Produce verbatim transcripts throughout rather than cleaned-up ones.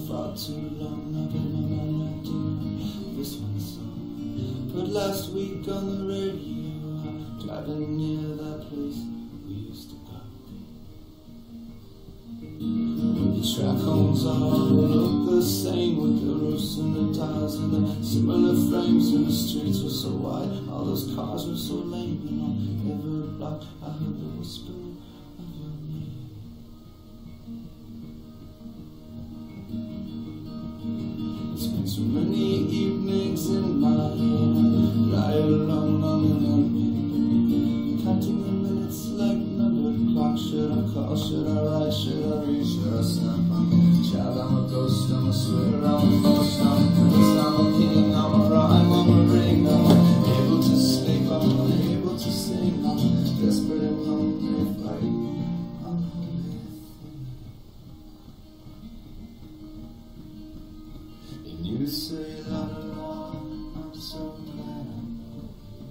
far too long. I've been on my mind this one song. But last week on the radio, driving near that place we used to go. When the track homes all look the same, with the roofs and the tires and the similar frames, and the streets were so wide, all those cars were so lame, and on every block I heard the whisper of your name. It's been so many evenings in my head, lie alone on the bed, counting the minutes like numbered clocks. Should I call, should I write, should I read, should I snap? I'm a child, I'm a ghost, I'm a sweater, I'm a ghost, I'm a priest, I'm a king, I'm a rhyme, I'm a ring, I'm able to sleep, I'm unable to sing, I'm desperate and lonely, fight, unholy thing. And you say la la la, I'm so glad I know.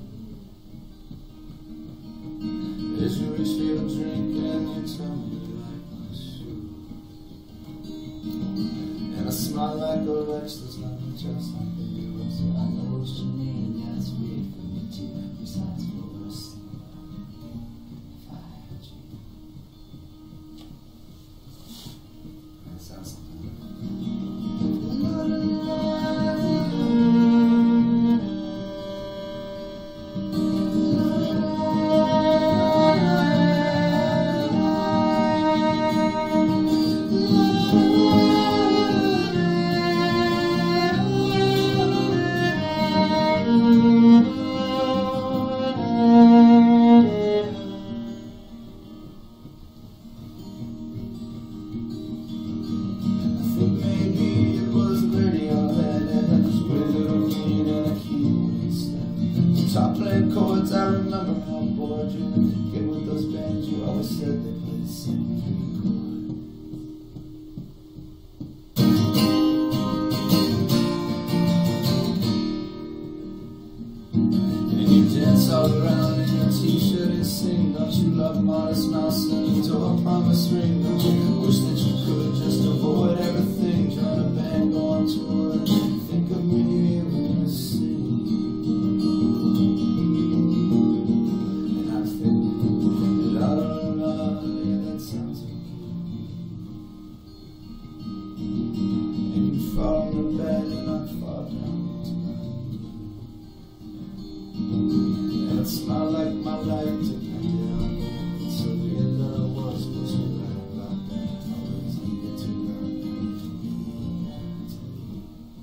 As you reach for your drink and you tell me you like my shoes, and I smile like a wretch, there's nothing just like the heroes. I know what you mean, yeah, it's weird for me too. Besides, what would I say if I had you? That sounds something. Maybe it was the radio head and it was with little green and a keyboard instead. Top playing chords, I remember how bored you would get with those bands. You always said they played the same three chords. And you dance all around in a t-shirt and sing. Don't you love Modest Mouse and the door promise ring? Don't you wish that you could just avoid everything? Join a band, go on tour, and think of me when you sing. And I think, la la la, yeah, that sounds good. And you fall on the bed and I fall down tonight. And it smiled like my life depended on you. It's so weird that I was supposed to write about that. I always needed to learn that from you and to me.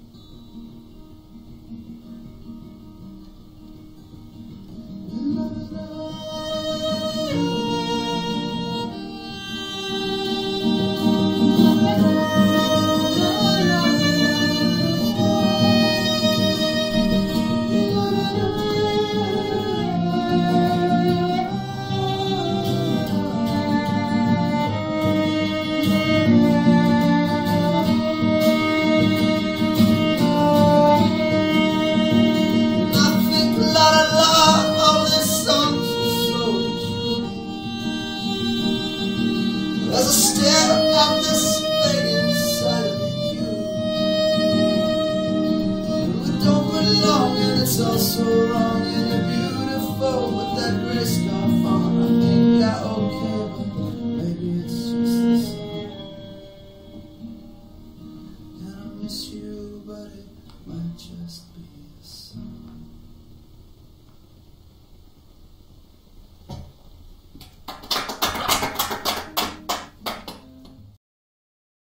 As I stare at this thing inside of you, and we don't belong, and it's all so wrong, and you're beautiful with that gray scarf on. I think you're okay, but maybe it's just the same. And I miss you, but it might just